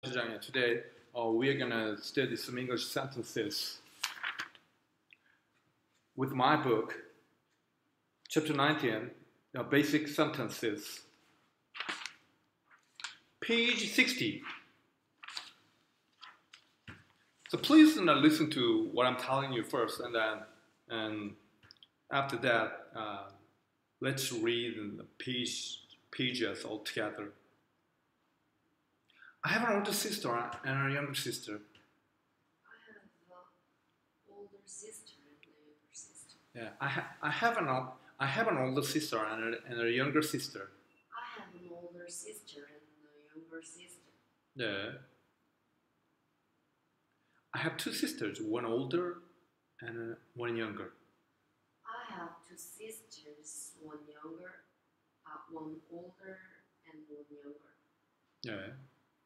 Today we are gonna study some English sentences with my book, chapter 19, basic sentences, page 60. So please listen to what I'm telling you first, and after that, let's read the pages all together. I have an older sister and a younger sister. I have an older sister and a younger sister. Yeah, I have an older sister and a younger sister. I have an older sister and a younger sister. Yeah. I have two sisters, one older and one younger. I have two sisters, one older and one younger. 네.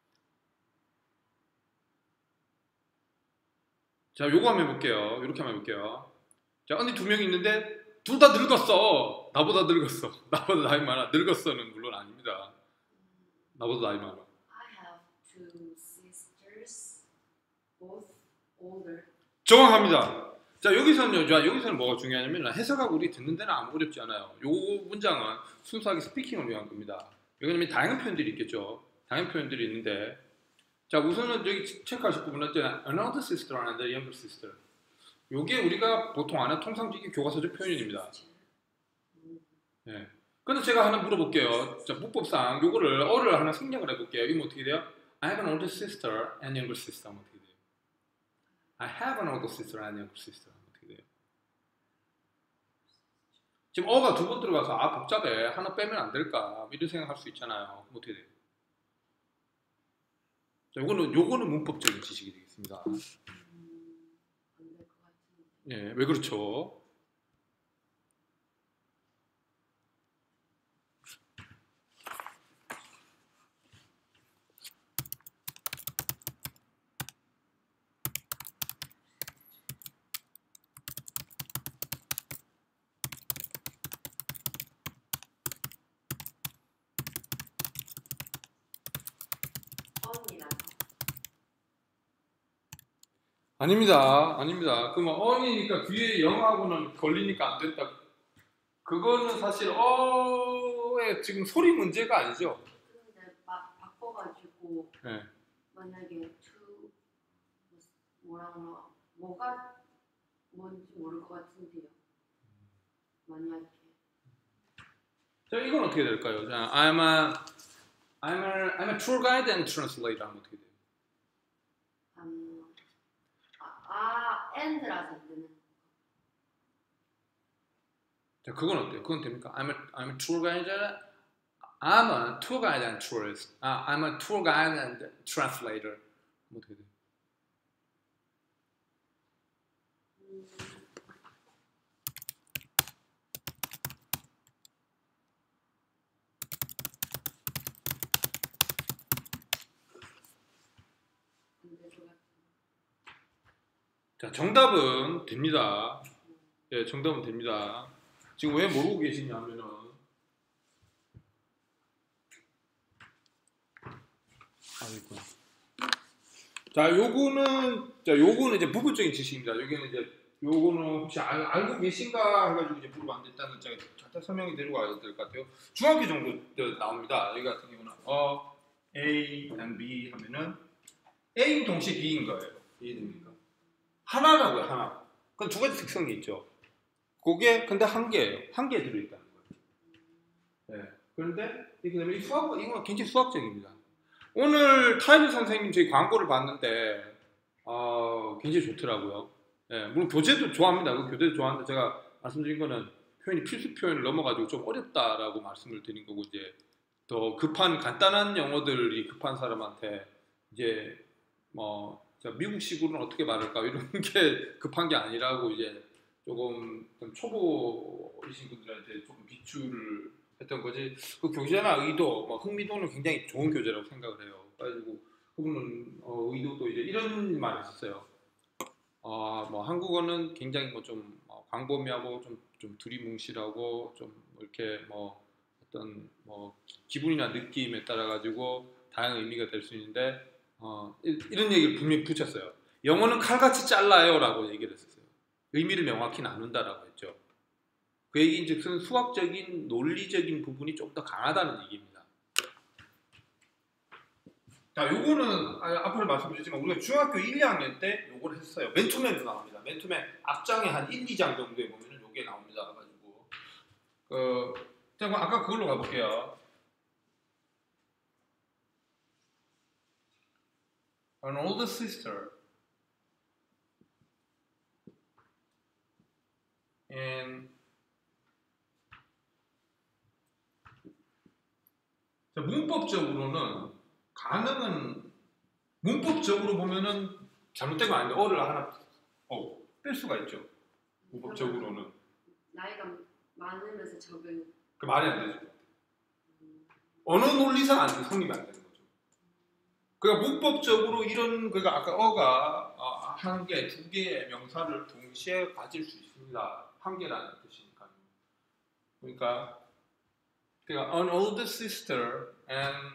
자, 요거 한번 해볼게요. 이렇게 한번 해볼게요. 자, 언니 두 명 있는데 둘 다 늙었어. 나보다 늙었어. 나보다 나이 많아. 늙었어는 물론 아닙니다. 나보다 나이 많아. I have two sisters, both older. 정확합니다. 자, 여기서는 뭐가 중요하냐면 해석하고 우리 듣는 데는 아무 어렵지 않아요. 요 문장은 순수하게 스피킹을 위한 겁니다. 왜냐면 다양한 표현들이 있겠죠. 다양한 표현들이 있는데, 자, 우선은 여기 체크하실 부분은 an older sister and a younger sister. 요게 우리가 보통 아는 통상적인 교과서적 표현입니다. 네. 근데 제가 하나 물어볼게요. 자, 문법상 요거를 어를 하나 생략을 해볼게요. 이거 어떻게 돼요? I have an older sister and younger sister. 하면 어떻게 돼요? I have an older sister and younger sister. 하면 어떻게 돼요? 지금 어가 두 번 들어가서 아 복잡해. 하나 빼면 안 될까? 이런 생각할 수 있잖아요. 그럼 어떻게 돼요? 자, 요거는 문법적인 지식이 되겠습니다. 안 될 것 같은데. 예, 왜 그렇죠? 아닙니다. 그러면 어이니까 뒤에 영하고는 걸리니까 안 된다. 그거는 사실 어의 지금 소리 문제가 아니죠. 근데 바꿔가지고 네. 만약에 뭐가 뭔지 모를 것 같은데요. 만약에. 자, 이건 어떻게 될까요? 자, I'm a tour guide and translator 하면 어떻게 돼요? and라서 안 되는. 자, 그건 어때요? 그건 됩니까? I'm a tour guide. I'm a tour guide and tourist. I'm a tour guide and translator. 뭐 어떻게 돼요? 자, 정답은 됩니다. 예, 정답은 됩니다. 지금 왜 모르고 계시냐면은 아이고. 자, 요거는 이제 부분적인 지식입니다. 요거는 혹시 알고 계신가 해가지고 이제 물어봤는데 일단은 제가 잠깐 설명이 드리고 와야 될 것 같아요. 중학교 정도 나옵니다. 여기 같은 경우는 A and B 하면은 A는 동시에 B인 거예요. 이해됩니까? 하나라고요, 하나. 그건 두 가지 특성이 있죠. 그게 근데 한 개예요. 한 개 들어있다는 거예요. 네. 그런데 이렇게 되면 이건 굉장히 수학적입니다. 오늘 타이밍 선생님 저희 광고를 봤는데 굉장히 좋더라고요. 네. 물론 교재도 좋아합니다. 그 교재도 좋아하는데 제가 말씀드린 거는 표현이 필수 표현을 넘어가지고 좀 어렵다라고 말씀을 드린 거고 이제 더 급한 간단한 영어들이 급한 사람한테 이제 뭐 미국식으로는 어떻게 말할까 이런 게 급한 게 아니라고 이제 조금 초보이신 분들한테 조금 비추를 했던 거지. 그 교재나 의도, 흥미도는 굉장히 좋은 교재라고 생각을 해요. 그래가지고 그분은 의도도 이제 이런 말을 했었어요. 뭐 한국어는 굉장히 좀 광범위하고 좀 두리뭉실하고 좀 이렇게 어떤 기분이나 느낌에 따라 가지고 다양한 의미가 될 수 있는데 이런 얘기를 분명히 붙였어요. 영어는 칼같이 잘라요라고 얘기를 했었어요. 의미를 명확히 나눈다라고 했죠. 그 얘기인즉슨 수학적인 논리적인 부분이 좀 더 강하다는 얘기입니다. 자, 요거는 앞으로 말씀드렸지만 우리가 중학교 1, 2학년 때 요걸 했어요. 맨 처음에도 나옵니다. 맨 처음에 앞장에 한 1, 2장 정도에 보면은 요게 나옵니다. 가지고 자, 그럼 아까 그걸로 가볼게요. An older sister and 자, 문법적으로는 가능은 문법적으로 보면은 잘못된 거 아닌데 어를 하나 뺄 수가 있죠. 문법적으로는 나이가 많으면서 적은. 그 말이 안 되죠. 언어 논리상 안 돼, 성립이 안 되는 거죠. 그러니까 문법적으로 이런 그러니까 아까 어가 한 개, 두 개의 명사를 동시에 가질 수 있습니다. 한 개라는 뜻이니까요. 그러니까 an older sister and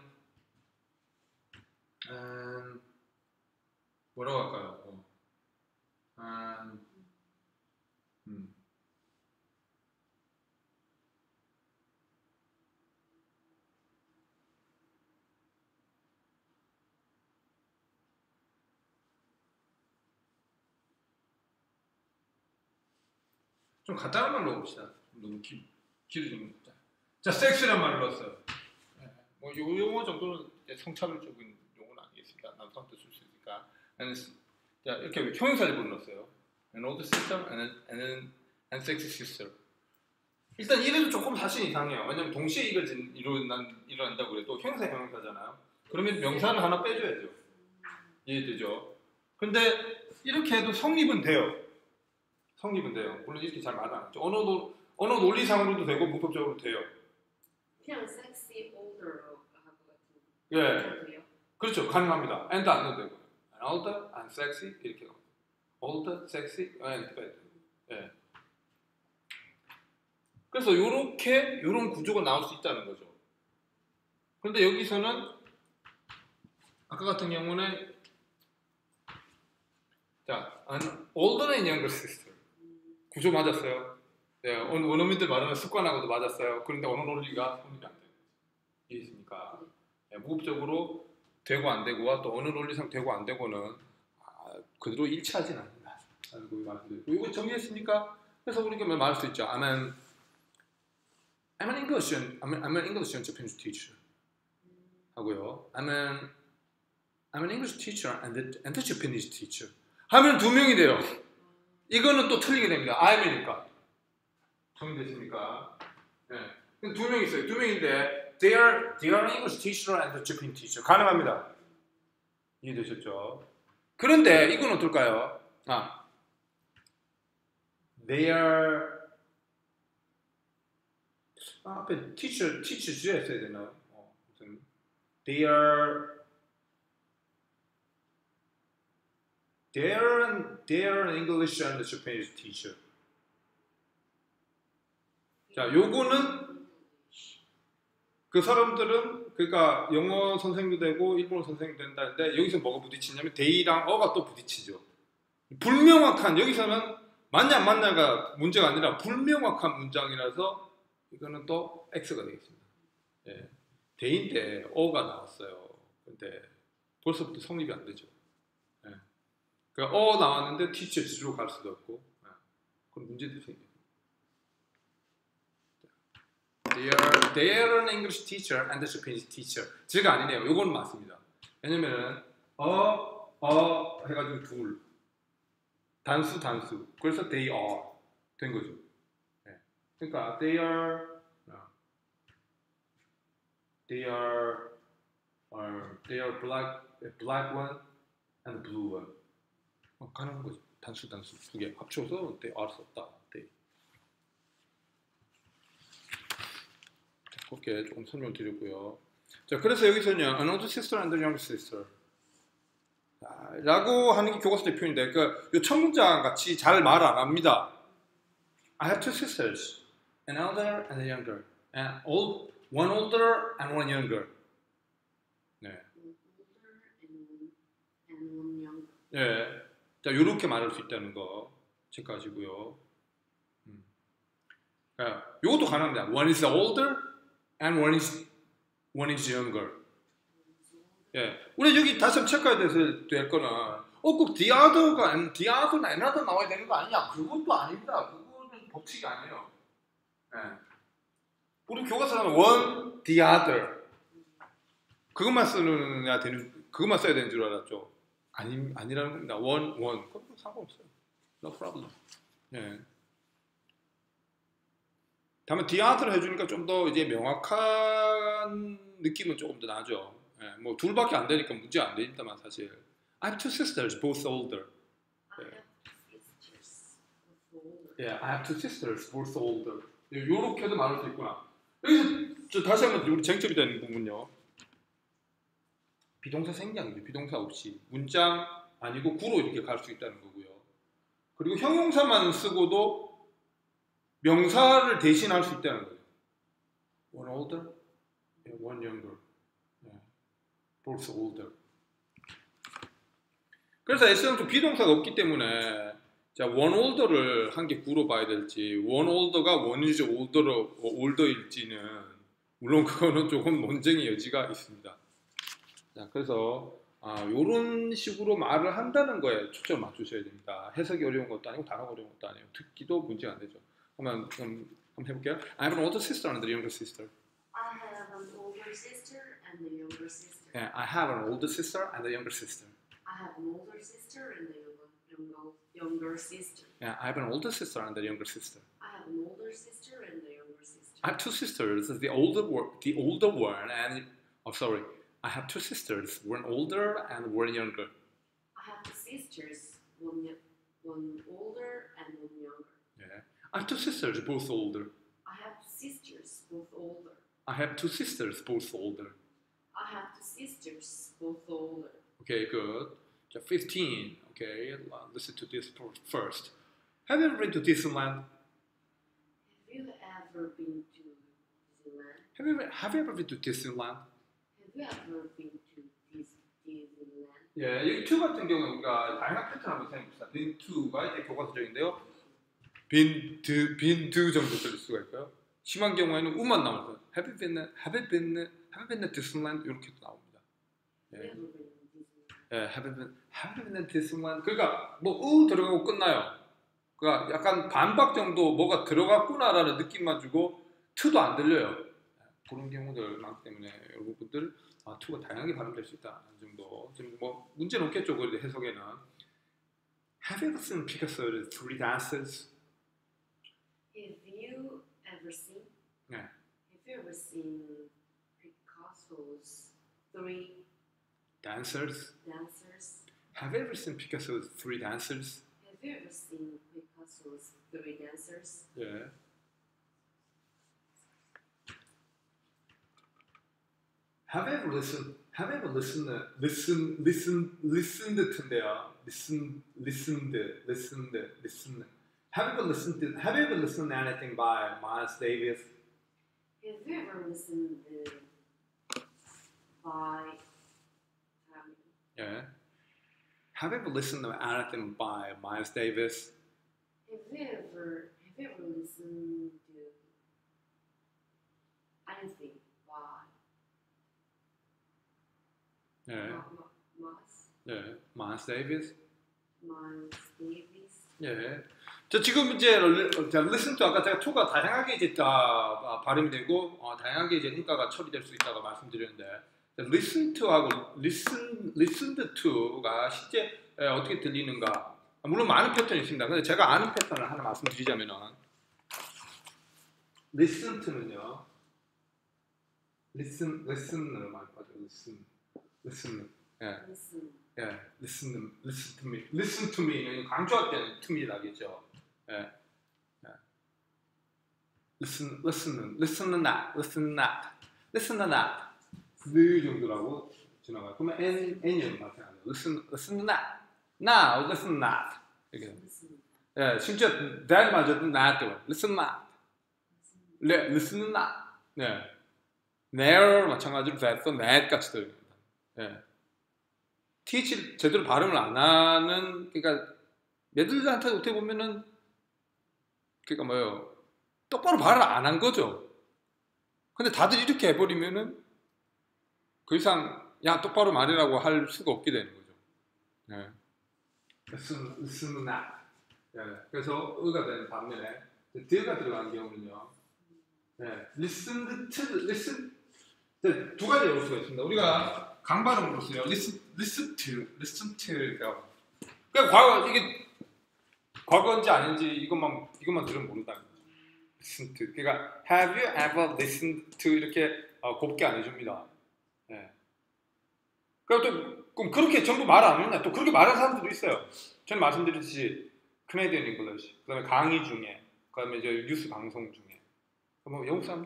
뭐라고 할까요? 좀 간단한 말로 봅시다. 너무 길어지는 거. 자, 섹스란 말을 넣었어요. 뭐 요 용어 정도는 성차별적인 용어는 아니겠습니다. 남성한테 쓸 수 있으니까. 자, 이렇게 형용사를 넣었어요. An older sister and sexy sister. 일단 이래도 조금 사실 이상해요. 왜냐면 동시에 일어난다고 그래도 형용사잖아요. 그러면 명사를 하나 빼줘야죠. 이해되죠? 근데 이렇게 해도 성립은 돼요. 성립은 돼요. 물론 이렇게 잘 말 안 하죠. 언어 논리상으로도 되고 문법적으로도 돼요. 그냥 섹시 올더로 하고 같은. 예. 그렇죠. 가능합니다. and 안 넣어도 되고. older and sexy 이렇게 나옵니다. older, sexy, and better. 예. 그래서 요런 구조가 나올 수 있다는 거죠. 그런데 여기서는 아까 같은 경우는 자, an older and younger sister. 구조 맞았어요. 네, 원어민들 말하는 습관하고도 맞았어요. 그런데 언어 논리가 성립이 안 돼요. 이해했습니까? 네, 무급적으로 되고 안 되고와 또 언어 논리상 되고 안 되고는 그대로 일치하진 않는다. 라고 말씀드리고 이거 정리했습니까? 그래서 우리가 말할 수 있죠. I'm an English and Japanese teacher. 하고요. I'm an English teacher and the Japanese teacher. 하면 두 명이 돼요. 이거는 또 틀리게 됩니다. I'이니까. 정리됐습니까? 네. 두 명 있어요. 두 명인데 they are English teacher and the Japanese teacher. 가능합니다. 이해되셨죠? 그런데 이건 어떨까요? they are 앞에 teacher 주야 했어야 되나요? they are an English and Japanese teacher. 자, 요거는 그 사람들은 그러니까 영어 선생도 되고 일본어 선생도 된다는데 여기서 뭐가 부딪히냐면 they랑 어가 또 부딪히죠. 불명확한 여기서는 맞냐 안 맞냐가 문제가 아니라 불명확한 문장이라서 이거는 또 X가 되겠습니다. 예. they인데 어가 나왔어요. 근데 벌써부터 성립이 안 되죠. 예. 그러니까 어 나왔는데 teacher 주로 갈 수도 없고 그런 문제들이 생겨요. They are an English teacher and a Japanese teacher. 제가 아니네요. 요건 맞습니다. 왜냐면은 해가지고 둘 단수 그래서 they are 된 거죠. 네. 그러니까 they are black one and blue one. 가능한 거죠. 단수 두 개 합쳐서 they are 썼다. they. 그렇게 조금 설명을 드렸고요. 자, 그래서 여기서는요, an older sister and a younger sister. 라고 하는 게 교과서의 표현인데, 이 첫 문장 같이 잘 말 안 합니다. I have two sisters, an elder and a younger, and one older and one younger. 네. 예. 자, 요렇게 말할 수 있다는 거 체크하시고요. 예. 요것도 가능합니다. One is older and one is younger. 예. 우리 여기 다시 한번 체크해야 될 거는 꼭 the other가 the other나 another 나와야 되는 거 아니냐? 그것도 아닙니다. 그거는 법칙이 아니에요. 예. 우리 교과서는 one, the other 그것만 써야 되는 줄 알았죠. 아니라는 겁니다. one. 그건 상관없어요. No problem. 예. 다만 the other 해주니까 좀 더 이제 명확한 느낌은 조금 더 나죠. 예. 뭐 둘밖에 안 되니까 문제 안 되니까만 사실. I have two sisters, both older. I have two sisters, both older. Yeah, I have two sisters, both older. 요렇게도 말할 수 있구나. 여기서 다시 한번 우리 쟁점이 되는 부분요. 비동사 생략이죠. 비동사 없이 문장 아니고 구로 이렇게 갈 수 있다는 거고요. 그리고 형용사만 쓰고도 명사를 대신할 수 있다는 거예요. One older, one younger, both older. 그래서 S형도 비동사가 없기 때문에 자, one older를 한 개 구로 봐야 될지 one older가 one is older일지는 물론 그거는 조금 논쟁의 여지가 있습니다. 자, 그래서 이런 식으로 말을 한다는 거에 초점을 맞추셔야 됩니다. 해석이 어려운 것도 아니고 단어가 어려운 것도 아니고 듣기도 문제가 안 되죠. 한번 해볼게요. I have an older sister and a younger sister. I have an older sister and a younger sister. Yeah, I have an older sister and a younger sister. I have an older sister and a younger sister. Yeah, I have an older sister and a younger sister. I have an older sister and a younger sister. I have two sisters. The older one and I have two sisters, one older and one younger. I have two sisters, one older and one younger. Yeah. I have two sisters, both older. I have sisters, both older. I have two sisters, both older. I have two sisters, both older. Okay, good. 15. Okay, listen to this first. Have you ever been to Disneyland? Have you ever been to Disneyland? Have you ever been to Disneyland? Have you ever been to Disneyland? 예, 여기 to 같은 경우는 우리가 다양한 패턴 한번 생각해봅시다. been to가 이제 교과서적인데요. been to 정도 쓸 수가 있고요. 심한 경우에는 우만 나오죠. Have you been to Disneyland? 이렇게도 나옵니다. 예. 예, have you been to Disneyland? 그러니까 뭐 들어가고 끝나요. 그러니까 약간 반박 정도 뭐가 들어갔구나라는 느낌만 주고 to도 안 들려요. 그런 경우들 많기 때문에 여러분들 to가 다양하게 발음될 수 있다 정도. 지금 뭐 문제는 없겠죠. 그 해석에는. Have you ever seen Picasso's Three Dances? Have you ever seen? 네. Have you ever seen Picasso's Three Dancers? Dancers? Have you ever seen Picasso's Three Dancers? Have you ever seen Picasso's Three Dancers? 예. Have you ever listened to인데요. listened. Have you ever listened to anything by Miles Davis? Have you ever listened by 예. Have you ever listened to anything by Miles Davis? Have you ever listened to anything by 예. Miles Miles Davis. Davis? 예. 저 지금 이제 listen to 아까 제가 to가 다양하게 이제 다 발음이 되고 다양하게 이제 인가가 처리될 수 있다고 말씀드렸는데 listen to하고 listened to가 실제 어떻게 들리는가 물론 많은 패턴이 있습니다. 근데 제가 아는 패턴을 하나 말씀드리자면은 listen to는요 listen을 많이 봐요. listen 예. 예, listen to me 강조할 때는 to me라겠죠. 예, 예. listen not 그 정도라고 지나가요. 그러면 n은 마찬가지예요. listen not listen not 이렇게. 예, 심지어 that마저도 not listen not 예, there 마찬가지로 that, that 같이 들립니다. 예. TH 제대로 발음을 안 하는, 그러니까 얘들한테 어떻게 보면은 그러니까 뭐요, 똑바로 말을 안 한 거죠. 근데 다들 이렇게 해버리면은 그 이상 야 똑바로 말이라고 할 수가 없게 되는 거죠. 네. 으스나. 네. 그래서 의가 되는 반면에 드가 들어가는 경우는요. 네. listened to, listen. 네, 두 가지 올 수가 있습니다. 우리가 강발음으로 써요. listen to. 그러니까 과거 이게 과거인지 아닌지 이것만 들으면 모른다는 거죠. listen to. 그러니까 have you ever listened to 이렇게 곱게 안 해줍니다. 네. 그러니까 또 그럼 그렇게 전부 말 안 했냐? 또 그렇게 말하는 사람들도 있어요. 저는 말씀드렸듯이 Canadian English, 그다음에 강의 중에, 그다음에 이제 뉴스 방송 중에, 뭐 영국 사람들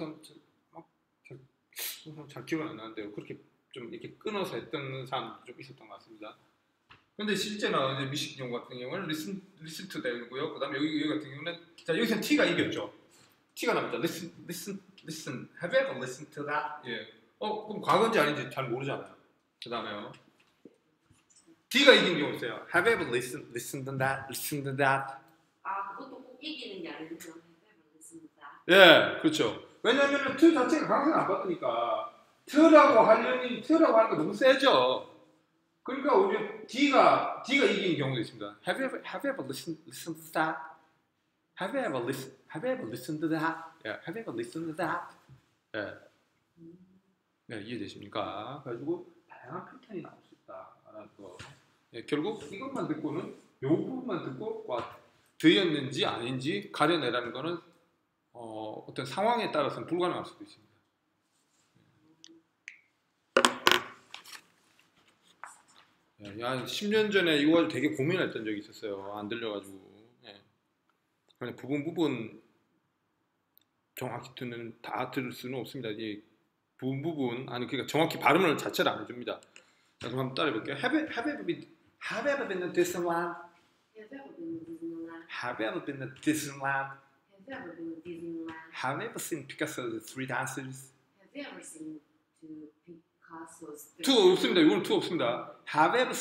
잘 기억은 안 나는데요. 그렇게 좀 이렇게 끊어서 했던 사람도 좀 있었던 것 같습니다. 근데 실제는 이제 미식 용어 같은 경우는 listen to 되고요. 그다음에 여기 같은 경우는 자 여기서는 T가 이겼죠. T가 남았죠. listen. Have you ever listened to that? 예. 그럼 과거인지 아닌지 잘 모르잖아요. 그다음에요. D가 이긴 경우 있어요. Have you ever listened to that? 아, 그것도 꼭 이기는 게 아니면 have ever listened to that. 예, 그렇죠. 왜냐하면 t 자체가 강세를 안 받으니까 t라고 하는 거 너무 세죠. 그러니까 오히려 D가 이기는 경우도 있습니다. Have you ever listened to that? Have you ever listened to that? Yeah, have you ever listened to that? 예. 네, 이해되십니까? 그래가지고 다양한 패턴이 나올 수 있다라는 거. 예, 결국 이것만 듣고는 요 부분만 듣고 드였는지 아닌지 가려내라는 거는 어떤 상황에 따라서는 불가능할 수도 있습니다. 야, 10년 전에 이거 가지고 되게 고민했던 적이 있었어요. 안 들려가지고. 예. 그냥 부분 정확히 다 들을 수는 없습니다. 이 부분 아니 그러니까 정확히 발음을 자체를 안 해줍니다. 자, 그럼 한번 따라해볼게요. Have you ever been to Disneyland? Have you ever been to Disneyland? Have you ever been to Disneyland? Have you ever been to Disneyland? Have you ever seen Picasso's Three Dancers? Have you ever seen to Picasso's 투 없습니다. 이거는 투 없습니다. Have you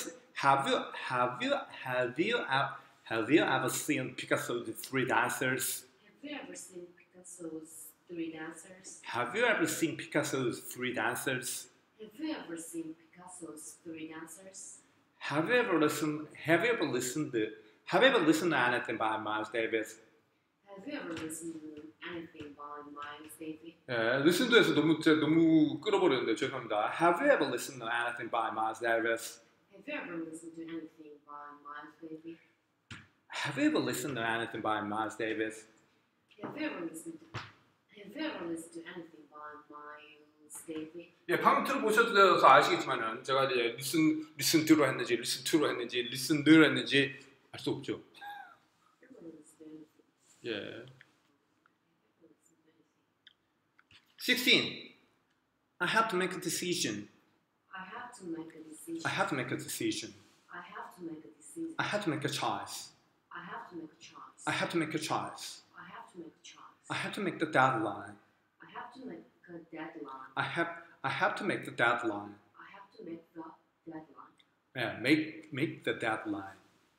ever seen Picasso's Three Dancers? Have you ever seen Picasso's Three Dancers? Have you ever seen Picasso's Three Dancers? Have you ever seen Picasso's Three Dancers? Have you ever listened to anything by Miles Davis? Have you ever listened to anything by Miles Davis? 예, listen to에서 너무 끌어버렸는데 죄송합니다. Have you ever listened to anything by Miles Davis? Have you ever listened to anything by Miles Davis? Have you ever listened to anything by Miles Davis? Have you ever listened to anything by Miles Davis? 예, 방금 들어보셔서 아시겠지만은 제가 이제 listen to로 했는지 listen to로 했는지 listen to로 했는지 알 수 없죠. 예. 16. I have to make a decision. I have to make a decision. I have to make a decision. I have to make a decision. I have to make a choice. I have to make a choice. I have to make a choice. I have to make a choice. I have to make the deadline. I have to make a deadline. I have to make the deadline. I have to make the deadline. Yeah, make the deadline.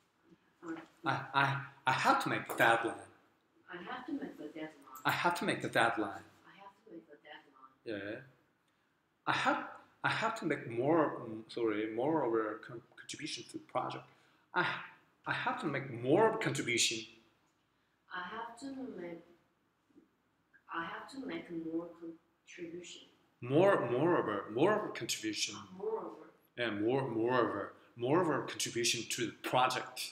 I have to make the deadline. I have to make the deadline. I have to make the deadline. I have to make the deadline. Yeah. I have to make more of a contribution to the project. I have to make more of a contribution. I have to make more contribution. More of a contribution. Moreover. Yeah, more of a contribution to the project.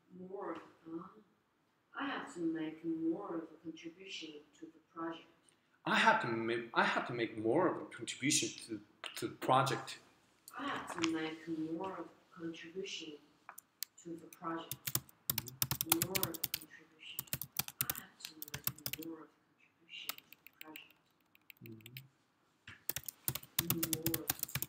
I have to make more of a contribution to the project. I have to make more of a contribution to the project. I have to make more of a contribution to the project. More of a contribution. I have to make more of a contribution to the project. More.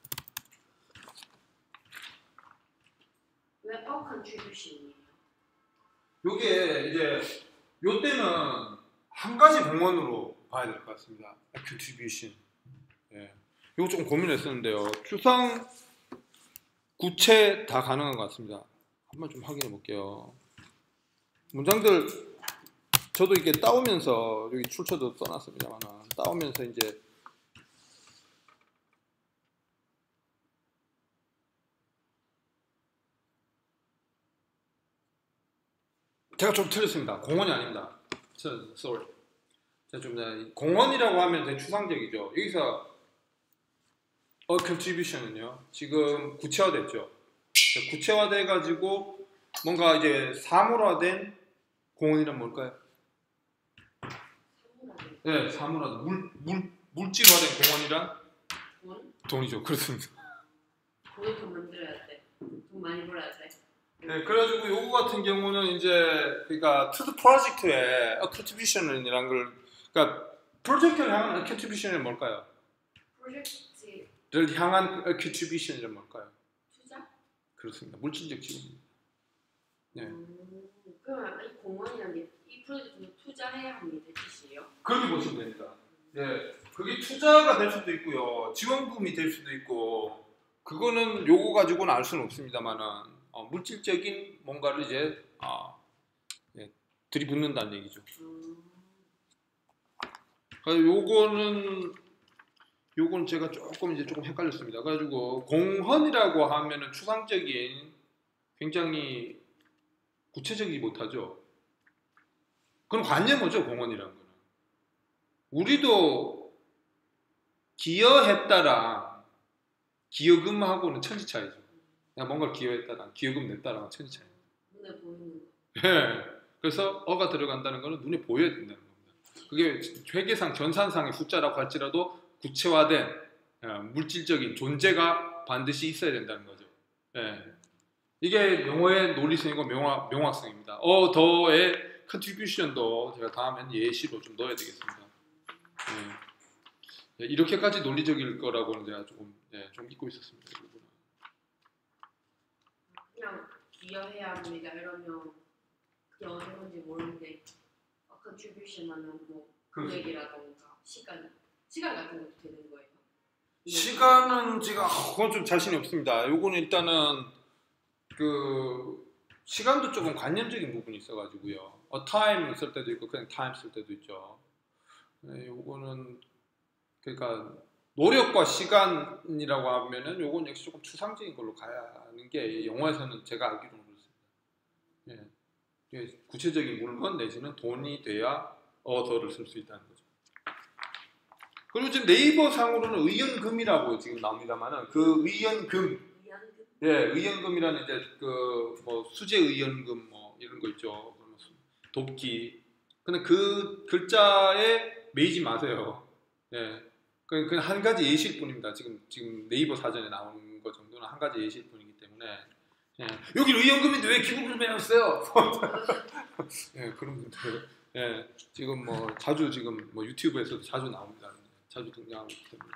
왜 contribution이에요? 요게 이제 요 때는 한 가지 공원으로 봐야 될 것 같습니다. contribution. 예. 요거 조금 고민했었는데요. 추상 구체 다 가능한 것 같습니다. 한번 좀 확인해 볼게요. 문장들 저도 이렇게 따오면서 여기 출처도 써놨습니다만 따오면서 이제 제가 좀 틀렸습니다. 공원이 아닙니다. sorry. 제가 좀 공원이라고 하면 되게 추상적이죠. 여기서 a contribution은요. 지금 구체화됐죠. 구체화돼 가지고 뭔가 이제 사물화된 공원이란 뭘까요? 사물함에 네, 사물화된 물질화된 공원이란 돈? 돈이죠. 그렇습니다. 돈을 만들어야 돼. 돈 많이 벌어야 돼. 네, 그래가지고 요거 같은 경우는 이제 그러니까 to the project에 a contribution이라는 걸 그러니까 프로젝트를 향한 a contribution이 뭘까요? 프로젝트를 향한 a contribution이 뭘까요? 투자? 그렇습니다. 물질적 지원입니다. 네. 그러면 이 공원이라는 게 이 프로젝트에 투자해야 합니다. 뜻이에요? 그렇게 보시면 됩니다. 예, 그게 투자가 될 수도 있고요, 지원금이 될 수도 있고, 그거는 요거 가지고는 알 수는 없습니다만은 물질적인 뭔가를 이제 예, 들이붓는다는 얘기죠. 그래서 요거는 제가 조금 헷갈렸습니다. 그래가지고 공헌이라고 하면은 추상적인 굉장히 구체적이지 못하죠. 그건 관념이죠, 공헌이라는 거는. 우리도 기여했다랑 기여금하고는 천지 차이죠. 내가 뭔가를 기여했다랑 기여금 냈다랑 천지 차이. 눈에 보이는 거. 예. 그래서 어가 들어간다는 거는 눈에 보여야 된다는 겁니다. 그게 회계상 전산상의 숫자라고 할지라도 구체화된 물질적인 존재가 반드시 있어야 된다는 거죠. 예. 이게 영어의 논리성이고 명확성입니다. 더의 컨트리뷰션도 제가 다음엔 예시로 좀 넣어야 되겠습니다. 예. 이렇게까지 논리적일 거라고는 제가 좀 잊고 있었습니다. 이 부분은. 그냥 기여해야 합니다. 이러면 그게 어느 건지 모르는데 contribution 하면 뭐 금액이라던가 시간 같은 것도 되는 거예요? 시간은 제가 그건 좀 자신이 없습니다. 요거는 일단은 그 시간도 조금 관념적인 부분이 있어가지고요. time 쓸 때도 있고 그냥 time 쓸 때도 있죠. 요거는 그러니까 노력과 시간이라고 하면은 요건 역시 조금 추상적인 걸로 가야 하는 게 영어에서는 제가 알기로는 그렇습니다. 예. 구체적인 물건 내지는 돈이 돼야 어더를 쓸 수 있다는 거죠. 그리고 지금 네이버 상으로는 의연금이라고 지금 나옵니다만은 그 의연금, 예, 의연금이라는 이제 그 뭐 수제 의연금 뭐 이런 거 있죠. 돕기. 근데 그 글자에 매이지 마세요. 예. 그냥 한 가지 예시일 뿐입니다. 지금 네이버 사전에 나오는 거 정도는 한 가지 예시일 뿐이기 때문에. 예. 여기 의연금인데 왜 기부금을 배웠어요? 예, 그런 분들. 예, 지금 뭐 자주 지금 뭐 유튜브에서도 자주 나옵니다. 자주 등장하고 있기 때문에.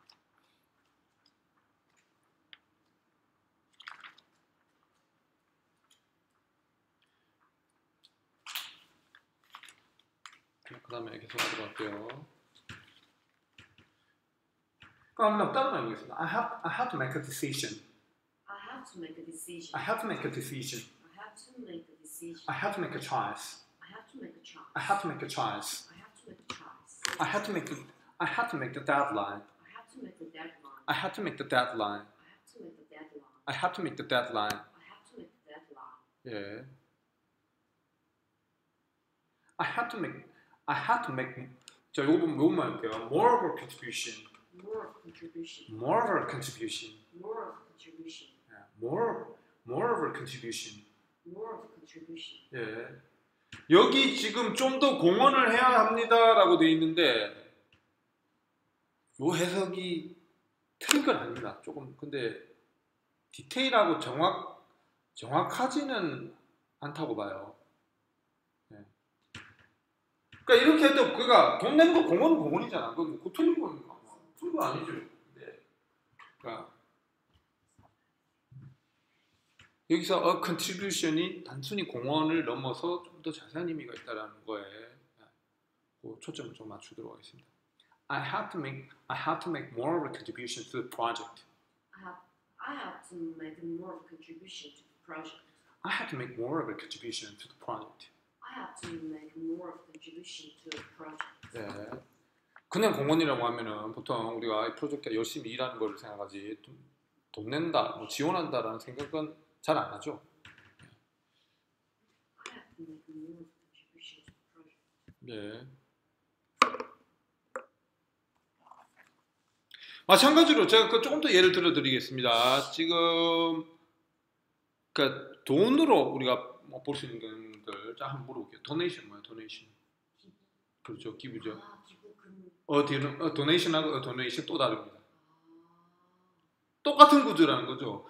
그 다음에 계속 하도록 할게요. 그럼 다른 말 해보겠습니다. I have to make a decision. I have to make a decision. I have to make a decision. I have to make a decision. I have to make a choice. I have to make a choice. I have to make a choice. I have to make a choice. I have to make the deadline. I have to make the deadline. I have to make the deadline. I have to make the deadline. I have to make the deadline. I have to make the deadline. 예. I have to make 자, 요것만 할게요. More of a contribution. More of contribution. More of a contribution. More of contribution. 예. More of a contribution. More of contribution. 예. 여기 지금 좀 더 공헌을 해야 합니다라고 되어 있는데 요 해석이 틀린 건 아닙니다. 조금 근데 디테일하고 정확하지는 않다고 봐요. 네. 그러니까 이렇게 해도 그가 돈 내는 거 공헌은 공헌이잖아. 그거 뭐 틀린 건 틀린 거 아니죠. 네. 그러니까 여기서 a contribution이 단순히 공헌을 넘어서 좀 더 자세한 의미가 있다라는 거에 초점을 좀 맞추도록 하겠습니다. I have to make more of a contribution to the project. I I have to make more of a contribution to the project. I have to make more of a contribution to the project. I have to make more of a contribution to the project. 네. 그냥 공무원이라고 하면은 보통 우리가 이 프로젝트에 열심히 일하는 걸 생각하지 돈 낸다, 뭐 지원한다라는 생각은 잘 안 하죠. I have to make more of a contribution to the project. 네. 마찬가지로 제가 조금 더 예를 들어 드리겠습니다. 지금 그러니까 돈으로 우리가 볼 수 있는 것들 자 한번 물어볼게요. 도네이션 뭐예요? 도네이션. 기부. 그렇죠. 기부죠. 아, 기부 금. 도네이션하고 도네이션 또 다릅니다. 아, 똑같은 구조라는 거죠.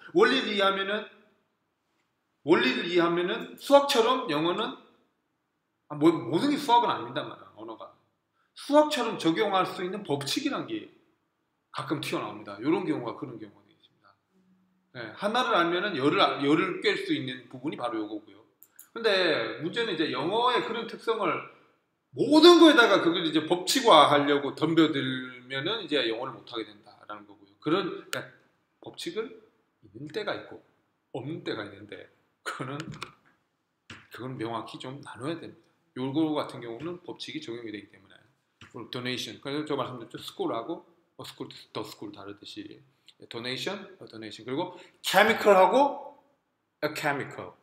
원리를 이해하면은 수학처럼 영어는 모든 게 수학은 아닙니다. 말이야, 언어가. 수학처럼 적용할 수 있는 법칙이란 게 가끔 튀어나옵니다. 이런 경우가 그런 경우가 되겠습니다. 네, 하나를 알면은 열을 꿰 수 있는 부분이 바로 이거고요. 근데 문제는 이제 영어의 그런 특성을 모든 거에다가 그걸 이제 법칙화하려고 덤벼들면은 이제 영어를 못하게 된다라는 거고요. 그러니까 법칙을 있는 때가 있고 없는 때가 있는데 그건 명확히 좀 나눠야 됩니다. 요거 같은 경우는 법칙이 적용이 되기 때문에 donation. 그래서 제가 말씀드렸죠. school하고 the school 다르듯이 donation, 그리고 chemical하고 a chemical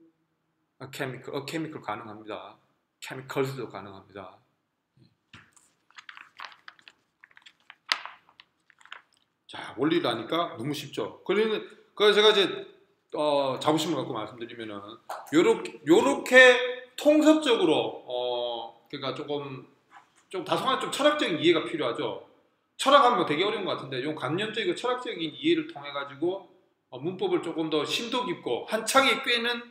가능합니다. chemicals도 가능합니다. 자, 원리를 아니까 너무 쉽죠. 그래서 제가 이제 자부심을 갖고 말씀드리면은 요렇게 통섭적으로 그러니까 좀 다소간 좀 철학적인 이해가 필요하죠. 철학하는 거 되게 어려운 것 같은데 요 관념적이고 철학적인 이해를 통해 가지고 문법을 조금 더 심도 깊고 한창에 꿰는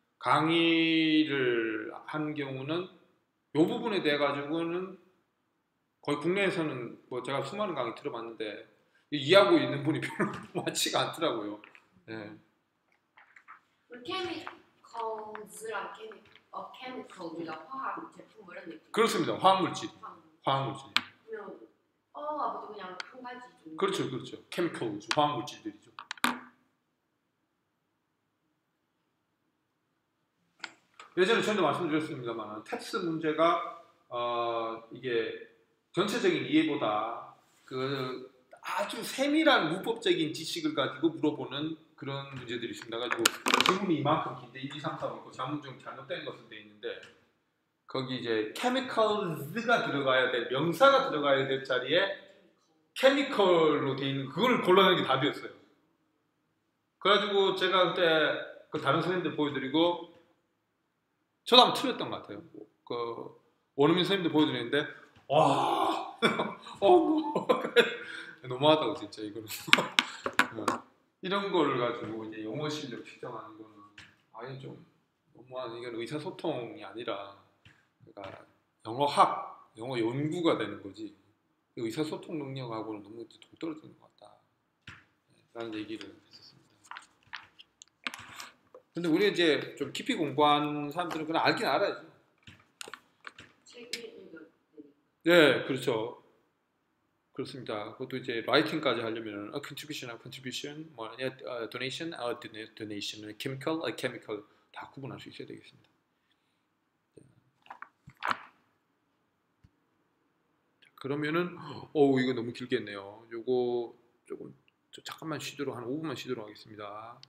강의를 한 경우는 요 부분에 대해 가지고는 거의 국내에서는 뭐 제가 수많은 강의 들어봤는데 이해하고 있는 분이 별로 많지가 않더라고요. 네. chemicals랑 chemical 우리가 화학 제품 이런 느낌. 그렇습니다. 화학물질. 그러면 아무도 그냥 한 가지 좀. 그렇죠. chemicals, 화학물질들이죠. 예전에 저도 말씀드렸습니다만 텍스 문제가 이게 전체적인 이해보다 그 아주 세밀한 문법적인 지식을 가지고 물어보는 그런 문제들이 있습니다. 가지고 지문이 이만큼 긴데 1, 2, 3, 4 있고 자문 중 잘못된 것은 돼 있는데 거기 이제 chemicals가 들어가야 될 명사가 들어가야 될 자리에 chemical로 돼 있는 그걸 골라내는 게 답이었어요. 그래가지고 제가 그때 그 다른 선생님들 보여드리고 저도 한번 틀렸던 것 같아요. 그 원어민 선생님들 보여드리는데 와 너무하다고 진짜 이거는 이런 거를 가지고 이제 영어 실력 측정하는 거는 아예 좀 너무한 이건 의사소통이 아니라 그러니까 영어학, 영어 연구가 되는 거지 의사소통 능력하고는 너무 동떨어지는 것 같다 라는 얘기를 했었습니다. 근데 우리 이제 좀 깊이 공부한 사람들은 그냥 알긴 알아야죠. 책 읽을 때. 네, 그렇죠. 그렇습니다. 그것도 이제 라이팅까지 하려면 contribution, 뭐 donation, chemical 다 구분할 수 있어야 되겠습니다. 그러면은 이거 너무 길겠네요. 요거 조금 잠깐만 쉬도록 한 5분만 쉬도록 하겠습니다.